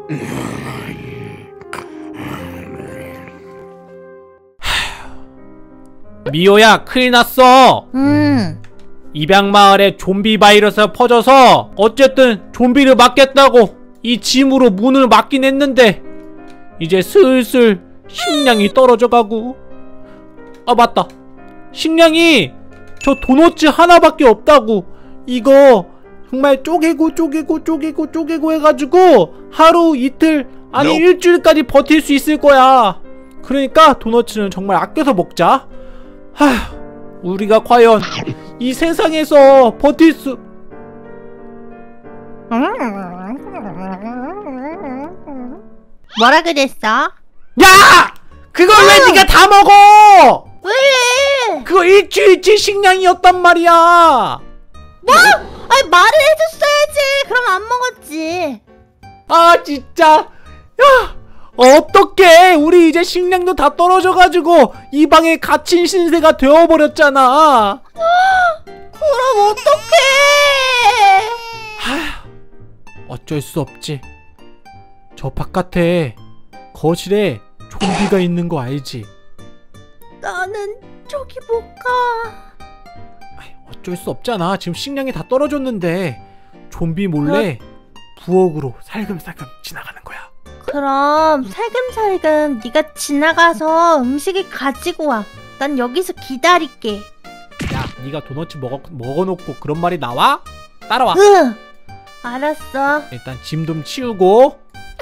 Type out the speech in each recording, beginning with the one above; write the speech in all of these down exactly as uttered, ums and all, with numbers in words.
미호야, 큰일 났어. 음. 입양마을에 좀비 바이러스가 퍼져서 어쨌든 좀비를 막겠다고 이 짐으로 문을 막긴 했는데 이제 슬슬 식량이 떨어져가고. 아 맞다, 식량이 저 도넛츠 하나밖에 없다고. 이거 정말 쪼개고 쪼개고 쪼개고 쪼개고 해가지고 하루 이틀 아니 no. 일주일까지 버틸 수 있을 거야. 그러니까 도넛츠는 정말 아껴서 먹자. 하휴, 우리가 과연 이 세상에서 버틸 수... 뭐라 그랬어? 야! 그걸 어! 왜 네가 다 먹어! 왜? 그거 일주일치 식량이었단 말이야. 뭐? 아니 말을 해줬어야지. 그럼 안 먹었지. 아 진짜. 야! 어떡해! 우리 이제 식량도 다 떨어져가지고 이 방에 갇힌 신세가 되어버렸잖아. 그럼 어떡해! 하휴, 어쩔 수 없지. 저 바깥에 거실에 좀비가 있는 거 알지? 나는 저기 못 가. 어쩔 수 없잖아. 지금 식량이 다 떨어졌는데 좀비 몰래 부엌으로 살금살금 지나가는 거야. 그럼 살금살금 네가 지나가서 음식을 가지고 와. 난 여기서 기다릴게. 야, 네가 도넛 먹어, 먹어놓고 그런 말이 나와? 따라와. 응. 알았어. 일단 짐 좀 치우고.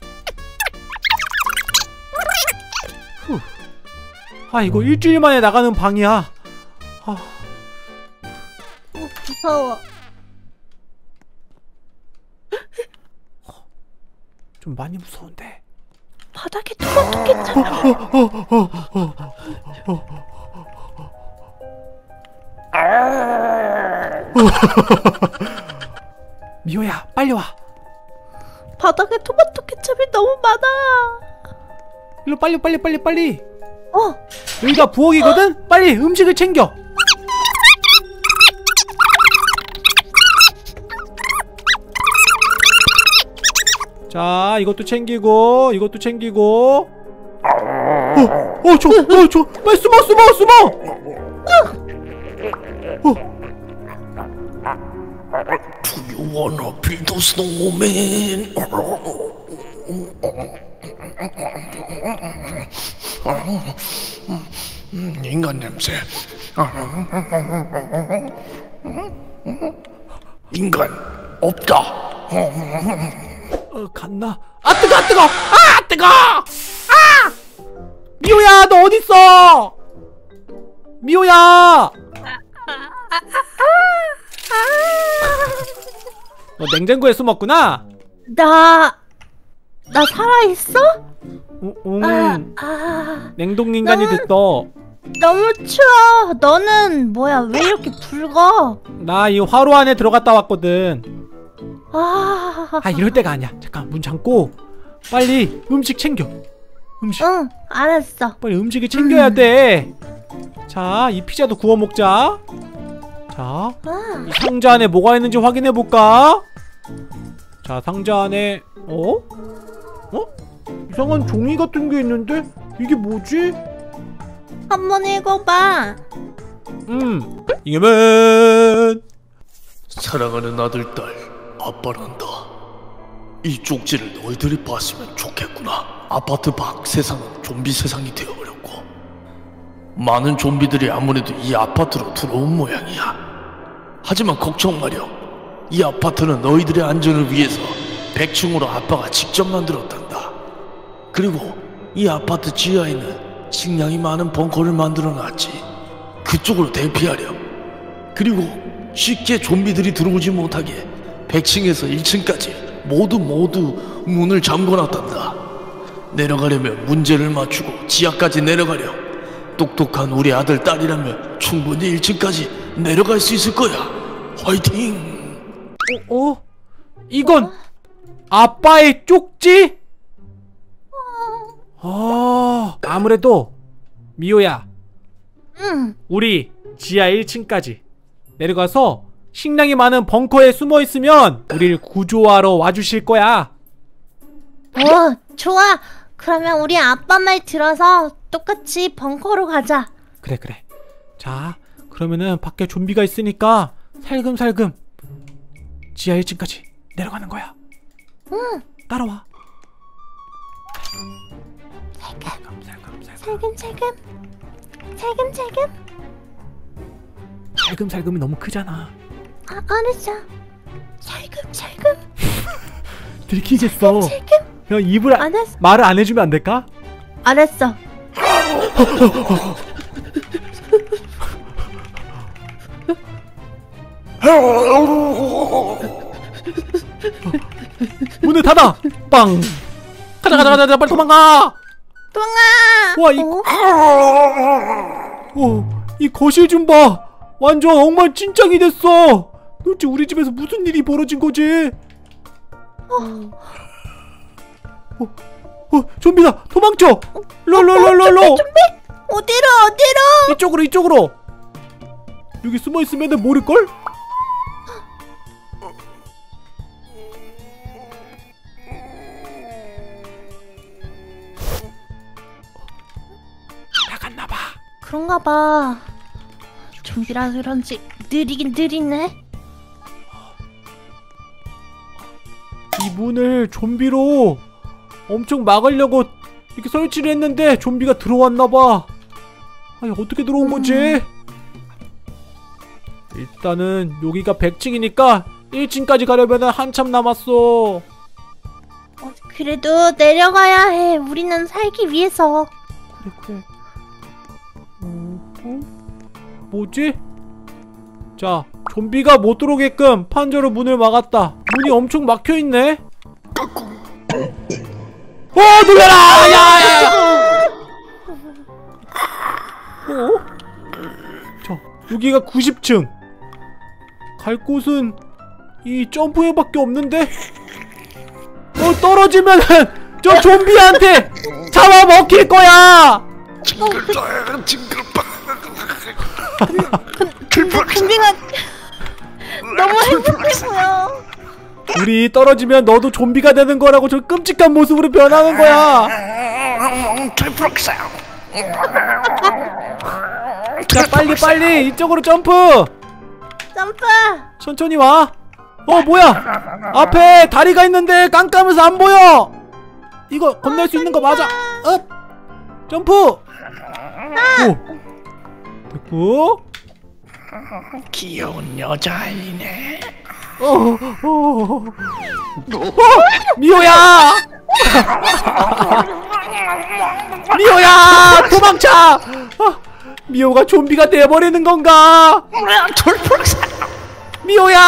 후. 아 이거 일주일 만에 나가는 방이야. 아. 어, 무서워. 좀 많이 무서운데. 바닥에 토마토 미호야, 빨리 와. 바닥에 토마토 케첩이 너무 많아. 일로 빨리 빨리 빨리 빨리. 어. 여기가 부엌이거든. 빨리 음식을 챙겨. 자, 이것도 챙기고, 이것도 챙기고. 어, 어, 저, 어, 저, 빨리 숨어, 숨어, 숨어. 어. Do you wanna build a snowman? 인간 냄새. 인간 없다. 어, 갔나? 아 뜨거, 아 뜨거, 아 뜨거, 아! 미호야, 너 어디 있어? 미호야. 너 냉장고에 숨었구나. 나, 나 살아있어? 응, 응. 아, 아, 냉동인간이 너무, 됐어. 너무 추워. 너는 뭐야? 왜 이렇게 붉어? 나 이 화로 안에 들어갔다 왔거든. 아, 아 이럴 때가 아니야. 잠깐 문 잠고 빨리 음식 챙겨. 음식. 응, 알았어. 빨리 음식을 챙겨야 음. 돼. 자, 이 피자도 구워 먹자. 자, 아. 이 상자 안에 뭐가 있는지 확인해 볼까? 자, 상자 안에 어? 어? 이상한 종이 같은 게 있는데 이게 뭐지? 한번 읽어봐. 음, 이게면 사랑하는 아들, 딸, 아빠란다. 이 쪽지를 너희들이 봤으면 좋겠구나. 아파트 밖 세상은 좀비 세상이 되어버렸고 많은 좀비들이 아무래도 이 아파트로 들어온 모양이야. 하지만 걱정 마렴. 이 아파트는 너희들의 안전을 위해서 백 층으로 아빠가 직접 만들었단다. 그리고 이 아파트 지하에는 식량이 많은 벙커를 만들어놨지. 그쪽으로 대피하렴. 그리고 쉽게 좀비들이 들어오지 못하게 백 층에서 일 층까지 모두 모두 문을 잠궈놨단다. 내려가려면 문제를 맞추고 지하까지 내려가렴. 똑똑한 우리 아들, 딸이라면 충분히 일 층까지 내려갈 수 있을 거야. 화이팅! 어? 어? 이건 어? 아빠의 쪽지? 어, 아무래도 미호야, 응. 우리 지하 일 층까지 내려가서 식량이 많은 벙커에 숨어 있으면 우리를 구조하러 와주실 거야. 어, 좋아. 그러면 우리 아빠 말 들어서 똑같이 벙커로 가자. 그래 그래. 자 그러면은 밖에 좀비가 있으니까 살금살금 지하 일 층까지 내려가는 거야. 응. 따라와. 살금, 살금 살금 살금살금, 살금살금. 살금살금이 너무 크잖아. 아, 알았어. 살금살금, 들키겠어. 살금. 그냥 입을 아, 알았어. 말을 안 해주면 안 될까? 알았어. 문을 닫아. 빵. 가자 가자 가자 빨리 도망가. 도망가. 와, 이, 어? 어, 이 거실 좀 봐. 완전 엉망진창이 됐어. 도대체 우리 집에서 무슨 일이 벌어진 거지? 어, 어, 좀비다. 도망쳐. 롤롤롤롤로. 좀비? 어디로 어디로? 이쪽으로 이쪽으로. 여기 숨어 있으면은 모를 걸? 나갔나 봐. 그런가 봐. 좀비라 그런지 느리긴 느리네. 이 문을 좀비로 엄청 막으려고 이렇게 설치를 했는데 좀비가 들어왔나봐. 아니 어떻게 들어온 거지? 음. 일단은 여기가 백 층이니까 일 층까지 가려면 한참 남았어. 어, 그래도 내려가야 해. 우리는 살기 위해서. 그래 그래. 어, 어? 뭐지? 자, 좀비가 못 들어오게끔 판자로 문을 막았다. 문이 엄청 막혀있네? 어, 놀래라! 야, 야, 야! 어? 자, 여기가 구십 층. 갈 곳은 이 점프회밖에 없는데? 어, 떨어지면은 저 좀비한테 잡아먹힐 거야! 징글다, 징글다. 근데 좀비가 너무 행복해 보여. 우리 떨어지면 너도 좀비가 되는 거라고 저 끔찍한 모습으로 변하는 거야. 자 빨리 빨리 이쪽으로 점프. 점프. 천천히 와. 어 뭐야 앞에 다리가 있는데 깜깜해서 안 보여. 이거 건널 수 있는 거 맞아. 업 점프. 오 됐고. 귀여운 여자아이네. 어, 어, 어, 어, 미호야! 미호야! 도망쳐! 아, 미호가 좀비가 돼버리는 건가? 미호야!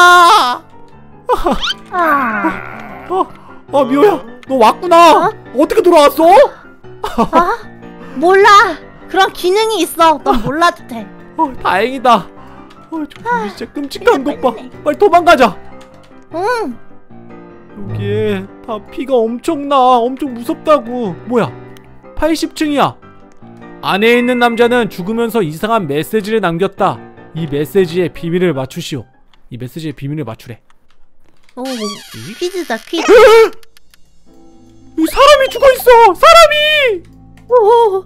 어, 어, 미호야, 너 왔구나. 어? 어떻게 돌아왔어? 아? 몰라. 그런 기능이 있어. 넌 몰라도 돼. 어, 다행이다. 어, 저 진짜 끔찍한 것 봐. 빨리 도망가자. 응. 여기에 다 피가 엄청나. 엄청 무섭다고. 뭐야? 팔십 층이야. 안에 있는 남자는 죽으면서 이상한 메시지를 남겼다. 이 메시지의 비밀을 맞추시오. 이 메시지의 비밀을 맞추래. 오, 퀴즈다 퀴즈. 여기 사람이 죽어있어. 사람이. 오.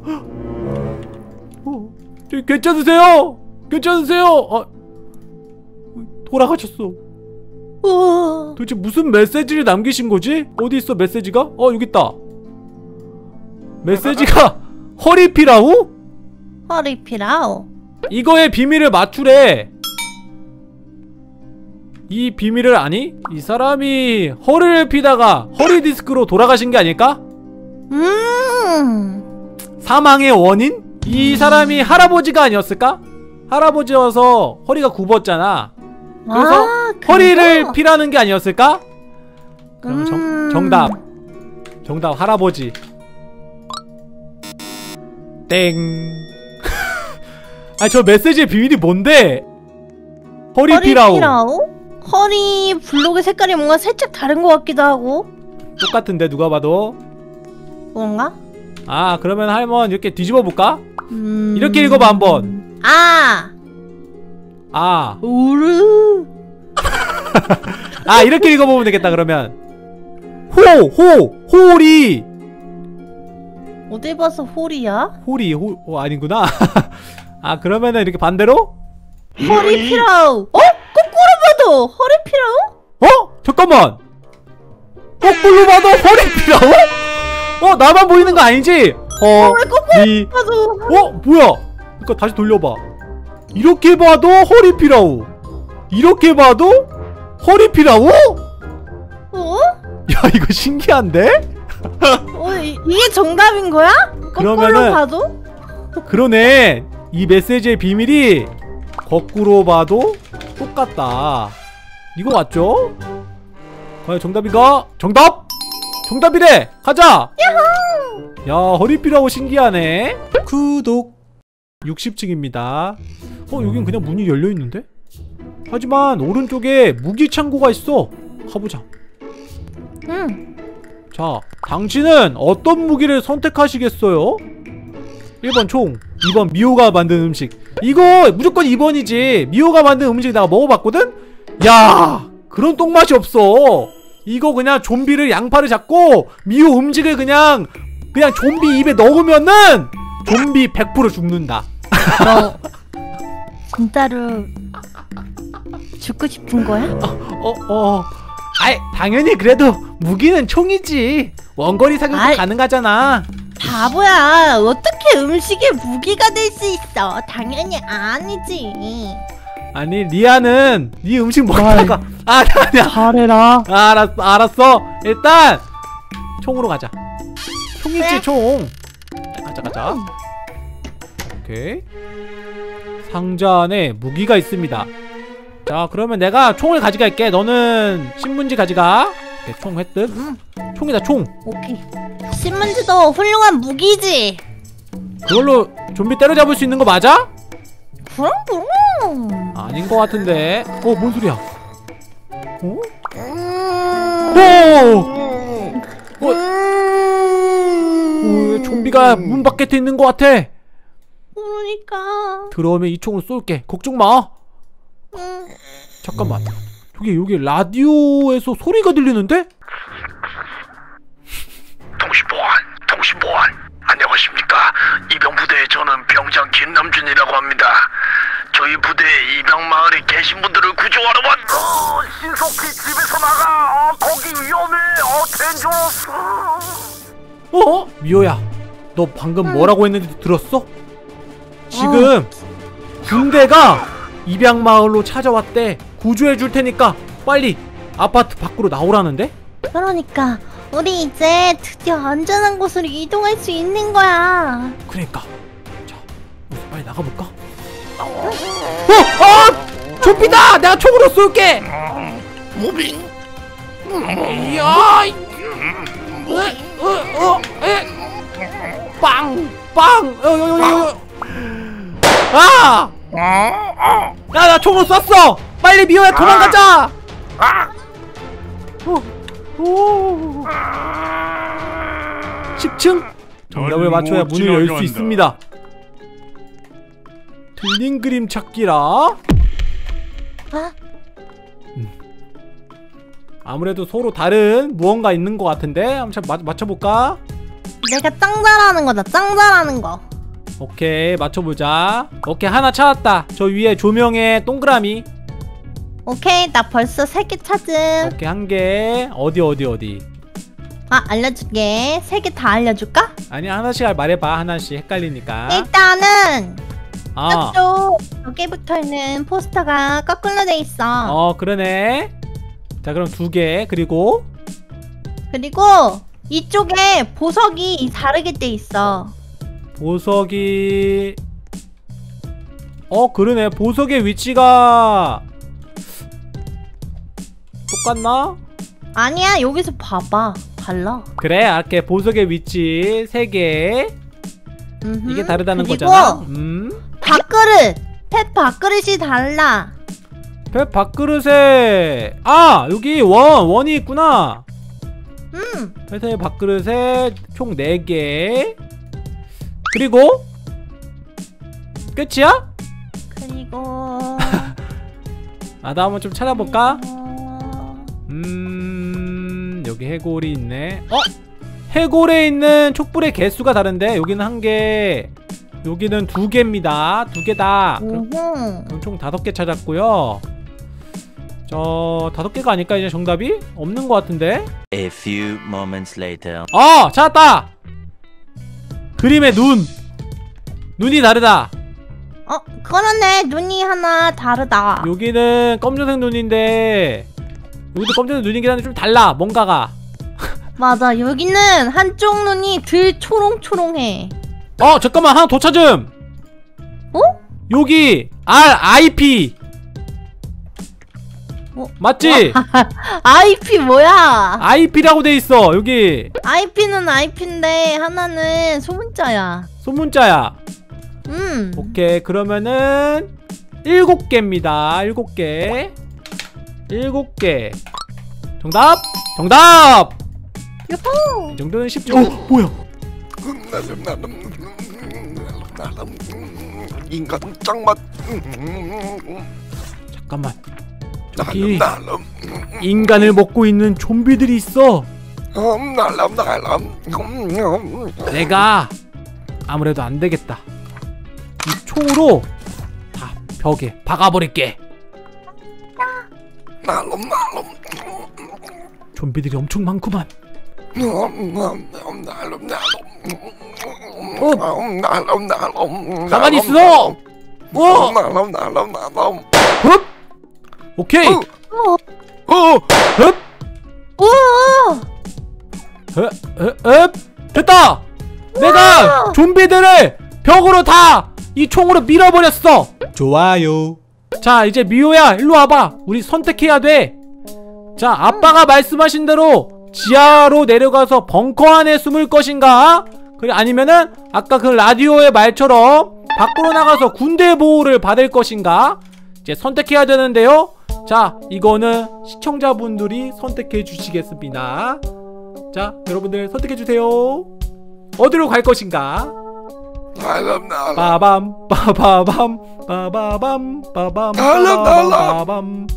어, 저기 괜찮으세요? 괜찮으세요? 아, 돌아가셨어. 오. 도대체 무슨 메시지를 남기신 거지? 어디 있어 메시지가? 어 여기 있다. 메시지가 허리피라우? 허리피라우. 이거의 비밀을 맞추래. 이 비밀을 아니? 이 사람이 허리를 피다가 허리 디스크로 돌아가신 게 아닐까? 음. 사망의 원인? 이 사람이 할아버지가 아니었을까? 할아버지여서 허리가 굽었잖아. 그래서 아, 허리를 피라는 게 아니었을까? 그럼 음. 정, 정답 정답 할아버지. 땡. 아니 저 메시지의 비밀이 뭔데? 허리피라우. 허리피라우? 허리 블록의 색깔이 뭔가 살짝 다른 것 같기도 하고. 똑같은데 누가 봐도. 뭔가? 아 그러면 한번 이렇게 뒤집어 볼까? 음... 이렇게 읽어봐 한번. 아. 아. 우르. 아 이렇게 읽어보면 되겠다 그러면. 호! 호! 호리! 어디 봐서 홀이야? 호리 호.. 어, 아닌구나. 아 그러면은 이렇게 반대로? 허리 피라우. 어? 거꾸로 봐도 허리 피라우? 어? 잠깐만! 거꾸로 봐도 허리 피라고? 어? 나만 보이는 거 아니지? 허리 봐도. 어? 뭐야? 그니까 다시 돌려봐. 이렇게 봐도 허리 피라우, 이렇게 봐도 허리 피라우? 어? 야 이거 신기한데? 어, 이, 이게 정답인 거야? 거꾸로 그러면은- 봐도? 그러네. 이 메시지의 비밀이 거꾸로 봐도 똑같다. 이거 맞죠? 과연 정답인가? 정답! 정답이래! 가자! 야호! 야 허리띠라고 신기하네. 구독. 육십 층입니다. 어 여긴 그냥 문이 열려있는데? 하지만 오른쪽에 무기 창고가 있어. 가보자. 응. 자, 당신은 어떤 무기를 선택하시겠어요? 일 번 총, 이 번 미호가 만든 음식. 이거 무조건 이 번이지. 미호가 만든 음식 내가 먹어봤거든? 야, 그런 똥맛이 없어. 이거 그냥 좀비를 양파를 잡고 미호 음식을 그냥 그냥 좀비 입에 넣으면은 좀비 백 퍼센트 죽는다. 너 진짜로 죽고 싶은 거야? 어, 어. 아이, 당연히 그래도 무기는 총이지. 원거리 사격도 아이. 가능하잖아. 바보야. 어떻게 음식에 무기가 될 수 있어? 당연히 아니지. 아니, 리아는 네 음식 먹다가 아, 아니야. 잘해라. 아, 알았어, 알았어. 일단 총으로 가자. 총 있지, 네. 총. 가자, 가자. 오케이. 상자 안에 무기가 있습니다. 자, 그러면 내가 총을 가져갈게. 너는 신문지 가져가. 오케이, 총 획득. 응. 총이다, 총. 오케이. 신문지도 훌륭한 무기지. 그걸로 좀비 때려잡을 수 있는 거 맞아? 그럼 그럼. 아닌 거 같은데. 어, 뭔 소리야? 어? 음. 오! 어? 어, 좀비가 문 밖에 있는 거 같아. 그러니까. 들어오면 이 총으로 쏠게. 걱정 마. 음. 잠깐만. 여기 여기 라디오에서 소리가 들리는데? 통신보안, 통신보안. 안녕하십니까? 이병부대의 저는 병장 김남준이라고 합니다. 저희 부대에 입양마을에 계신 분들을 구조하러 왔... 어, 신속히 집에서 나가. 어, 거기 위험해. 어, 덴저러스. 어? 미호야, 너 방금 뭐라고 했는지 들었어? 지금 군대가 입양마을로 찾아왔대. 구조해 줄 테니까 빨리 아파트 밖으로 나오라는데? 그러니까 우리 이제 드디어 안전한 곳으로 이동할 수 있는 거야. 그러니까 자, 여기서 빨리 나가볼까? 어! 어! 좀비다! 내가 총으로 쏠게! 무빙. 이야! 이- 어, 어, 어, 에! 빵! 빵! 어, 어, 어, 어. 아! 야, 나 총으로 쐈어! 빨리 미호야 도망가자! 어, 오. 십 층? 정답을 맞춰야 문을 열 수 있습니다. 틀린 그림 찾기라. 아? 아무래도 서로 다른 무언가 있는 것 같은데 한번 맞, 맞춰볼까? 내가 짱 잘하는 거다. 짱 잘하는 거. 오케이, 맞춰보자. 오케이, 하나 찾았다. 저 위에 조명에 동그라미. 오케이, 나 벌써 세 개 찾음. 오케이, 한 개. 어디 어디 어디. 아, 알려줄게. 세 개 다 알려줄까? 아니, 하나씩 말해봐. 하나씩 헷갈리니까. 일단은 아, 저쪽 여기 붙어있는 포스터가 거꾸로 돼 있어. 어, 그러네. 자, 그럼 두 개. 그리고 그리고 이쪽에 보석이 다르게 돼 있어. 보석이 어 그러네. 보석의 위치가 똑같나? 아니야, 여기서 봐봐. 달라. 그래, 알게. 보석의 위치 세 개. 음흠. 이게 다르다는 그리고 거잖아. 음. 밥그릇! 펫 밥그릇이 달라. 배 밥그릇에 아 여기 원 원이 있구나. 음. 회사의 밥그릇에 총 네 개. 그리고 끝이야? 그리고 아, 나 한번 좀 찾아볼까? 어... 음 여기 해골이 있네. 어? 해골에 있는 촛불의 개수가 다른데 여기는 한 개, 여기는 두 개입니다. 두 개다. 그럼, 그럼 총 다섯 개 찾았고요. 저 다섯 개가 아닐까 이제 정답이? 없는 것 같은데? A few moments later. 어! 찾았다! 그림의 눈! 눈이 다르다. 어, 그러네. 눈이 하나 다르다. 여기는 검정색 눈인데 여기도 검정색 눈이긴 한데 좀 달라 뭔가가. 맞아. 여기는 한쪽 눈이 들 초롱초롱해. 어 잠깐만 하나 더 찾음. 어? 여기 알 아이 피 어? 맞지? 아이피 뭐야? 아이 피라고 돼있어 여기. 아이피는 아이피인데 하나는 소문자야. 소문자야. 음. 오케이 그러면은 일곱 개입니다. 일곱 개. 일곱 개. 정답! 정답! 유후. 이 정도는 쉽죠. 어 뭐야? 인간 짱맛. 잠깐만. 저기 인간을 먹고 있는 좀비들이 있어. 내가 아무래도 안 되겠다. 이 총으로 다 벽에 박아버릴게. 좀비들이 엄청 많구만. 어? 가만히 있어. 어? 흡? 오케이. 오. 흡? 오. 흡? 흡? 흡? 됐다. 내가 좀비들을 벽으로 다 이 총으로 밀어버렸어. 좋아요. 자 이제 미호야 일로 와봐. 우리 선택해야 돼. 자 아빠가 말씀하신 대로 지하로 내려가서 벙커 안에 숨을 것인가, 그래 아니면은 아까 그 라디오의 말처럼 밖으로 나가서 군대 보호를 받을 것인가, 이제 선택해야 되는데요. 자 이거는 시청자분들이 선택해 주시겠습니다. 자 여러분들 선택해 주세요. 어디로 갈 것인가? 빠밤 빠바밤 빠바밤 빠밤 빠바밤